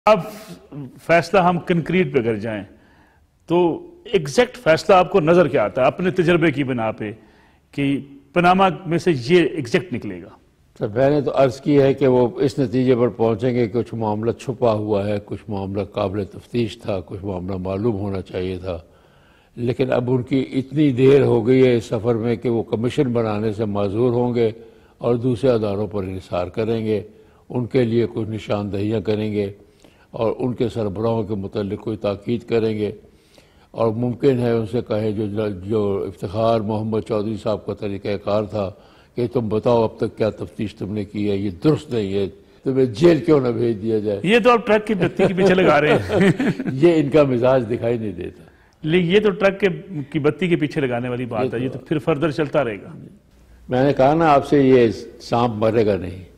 अब फैसला हम कंक्रीट पे कर जाएं तो एग्जैक्ट फैसला आपको नजर क्या आता है अपने तजर्बे की बिना पे कि पनामा में से ये एग्जैक्ट निकलेगा? सर मैंने तो अर्ज़ की है कि वो इस नतीजे पर पहुंचेंगे कि कुछ मामला छुपा हुआ है, कुछ मामला काबिल तफ्तीश था, कुछ मामला मालूम होना चाहिए था, लेकिन अब उनकी इतनी देर हो गई है इस सफ़र में कि वो कमीशन बनाने से माजूर होंगे और दूसरे अदारों पर इंसार करेंगे, उनके लिए कुछ निशानदहियाँ करेंगे और उनके सरबराहों के मुतल्लिक़ कोई ताकीद करेंगे और मुमकिन है उनसे कहे जो इफ्तिखार मोहम्मद चौधरी साहब का तरीक़ाकार था कि तुम बताओ अब तक क्या तफ्तीश तुमने की है, ये दुरुस्त नहीं है, तुम्हें जेल क्यों ना भेज दिया जाए। ये तो आप ट्रक की बत्ती के पीछे लगा रहे हैं ये इनका मिजाज दिखाई नहीं देता, लेकिन ये तो ट्रक की बत्ती के पीछे लगाने वाली बात है, ये तो फिर फर्दर चलता रहेगा। मैंने कहा ना आपसे, ये सांप मरेगा नहीं।